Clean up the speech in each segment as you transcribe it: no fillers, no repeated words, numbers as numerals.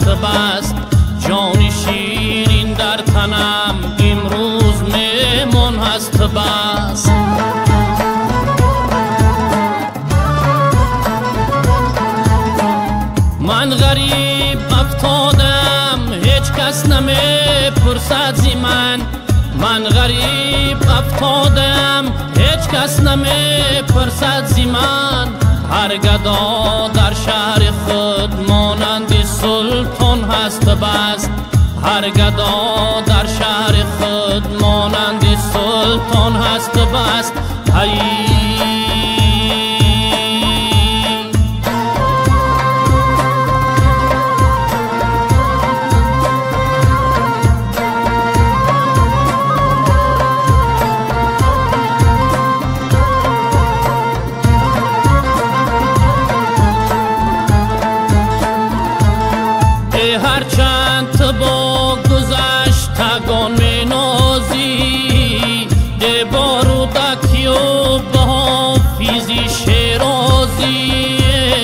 هست بس، جان شیرین در تنم امروز مهمان هست بس. من غریب افتادم هیچ کس نمیپرسد زی من غریب افتادم هیچ کس نمیپرسد زی من. هر گدا در شهر خود مانند سلطان هست بس، هر گدا در شهر خود مانند سلطان هست بس. هرچند تو با گذشتگان می نازی، ده بارودکی و به حافظی شیرازی.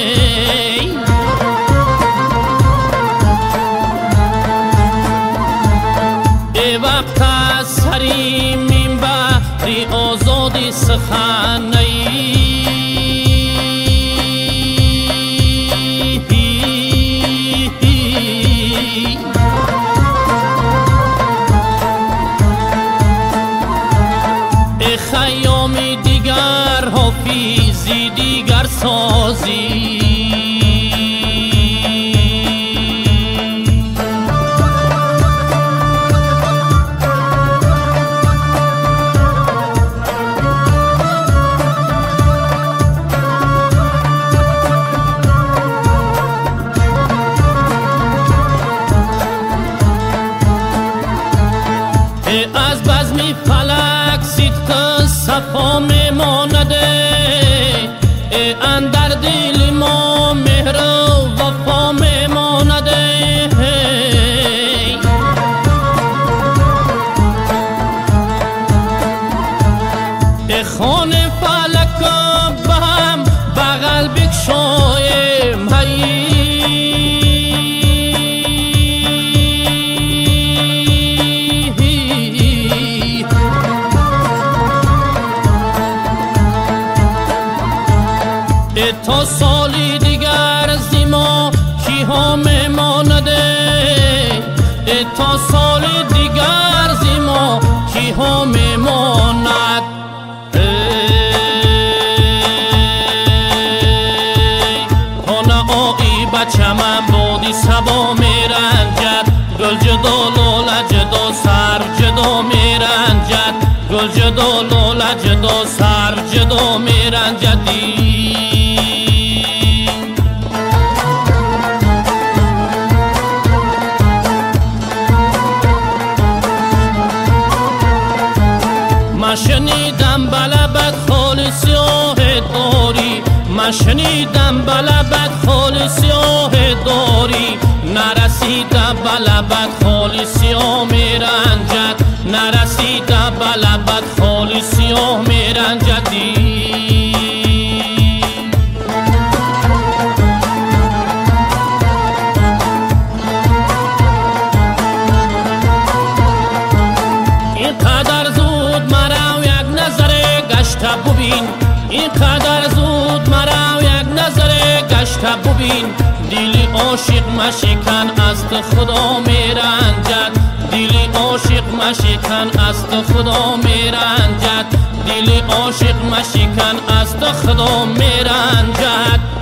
ده وقت از سری منبری آزادی سخنی، خیامی دیگر حافظی دیگر سازی. از بزمی فلک صدق صفا میمانده، اندر دل ما مهر و وفا میمانده. خان فلک به هم بغل بکشایم، تا سالی دیگر زیما کی ها میمانده، تا سالی دیگر زیما کی ها میماند. تا نهایی بچه من بادی سبا میرنجد، گل جدا لاله جدا سر جدا میرنجد، گل جدا لاله جدا سر جدا میرنجدی. من شنیدم بلبت خال سیاه داری، من شنیدم بلبت خال سیاه داری. نرسیده بلبت خال سیاه میرنجد، نرسیده بلبت خال سیاه میرنجدی. اینقدر زود مرا یک نظر گشته ببین، اینقدر زود مرا یک نظر گشته ببین. دل عاشق مشکن است خدا میرنجد، دل عاشق مشکن است خدا میرنجد، دل عاشق مشکن است خدا میرنجد.